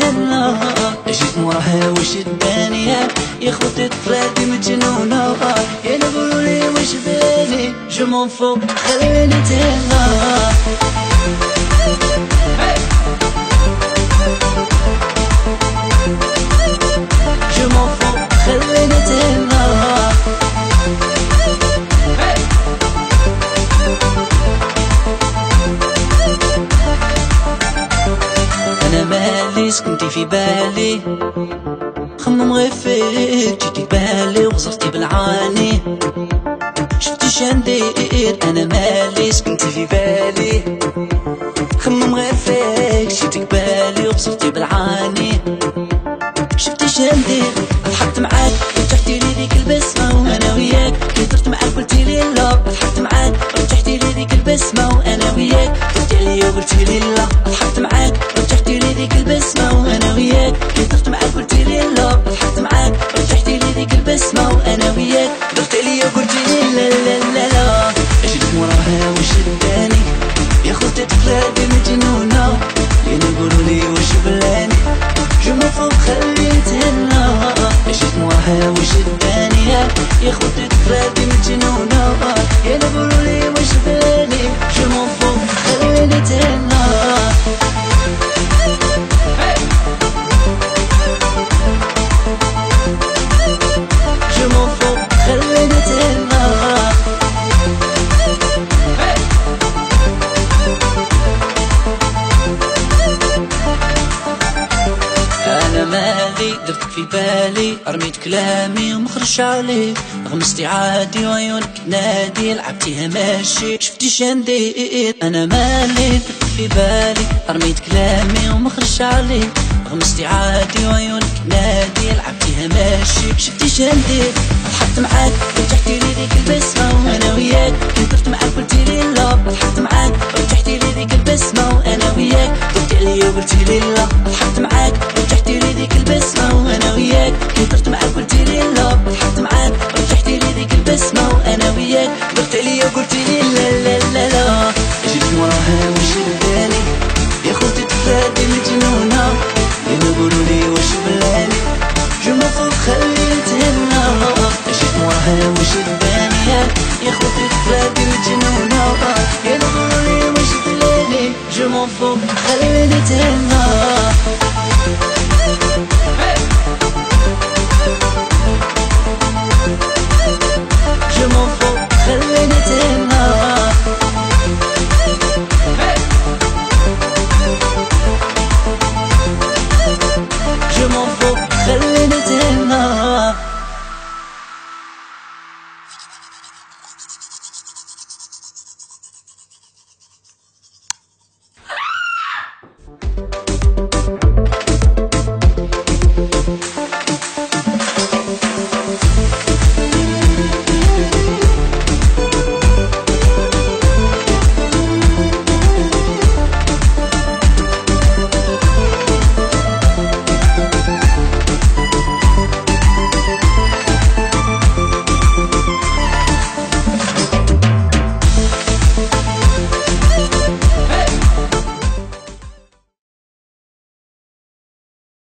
تهلا جيت موراها وشداني يا خوتي طفلاتي مجنونة يا نقولولي وش بالي جو مون فو خليني تهلا جو مون فو خليني تهلا أنا مالي سكنتي في بالي خمم غير فيك جيتي بالي وغزرتي بالعاني شفتي شندير أنا مالي سكنتي في بالي خمم غير فيك جيتي بالي وغزرتي بالعاني شفتي شندير ضحكت معاك رجعتي لي ديك البسمة وأنا وياك كي درت معاك قلتي لي لا ضحكت معاك رجعتي لي ديك البسمة وأنا وياك درتي عليا وقلتي لي لا ضحكت معاك رجعتي لي ديك البسمة وأنا وياك كي درت معاك قلتي لي لا ضحكت معاك رجعتي لي ديك البسمة وأنا وياك درتي عليا وقلتي لي لا لا لا لا جيت موراها وشداني يا خوتي طفلاتي مجنونة لين يقولولي وش بلاني جو مون فو خليني تهلا جيت موراها وشداني يا خوتي طفلاتي مجنونة يا نقولولي وش بلاني جو مون فو خليني تهلا جو مون فو خليني تهلا أنا مالي درتك في بالي رميت كلامي ومخرجش عليك غمستي عادي وعيونك نادي لعبتيها ماشي شفتي شندير أنا مالي درتك في بالي رميت كلامي ومخرجش عليك غمستي عادي وعيونك نادي لعبتيها ماشي شفتي شندير ضحكت معاك رجعتي لي ديك البسمة وأنا وياك كي درت معاك قلتي لي لا ضحكت معاك رجعتي لي ديك البسمة وأنا وياك درتي عليا وقلتي لي لا ضحكت معاك رجعتي لي ديك البسمة وأنا وياك كي درت معاك قلتي لي لا ضحكت معاك رجعتي لي ديك البسمة وأنا وياك درتي عليا وقلتي لي لا لا لا لا جيت موراها وشداني يا خوتي طفلاتي مجنونة لين يقولولي وش بلاني جو مون فو خليني تهلا جيت موراها وشداني يا خوتي طفلاتي مجنونة يا نقولولي وش بلاني جو مون فو خليني تهلا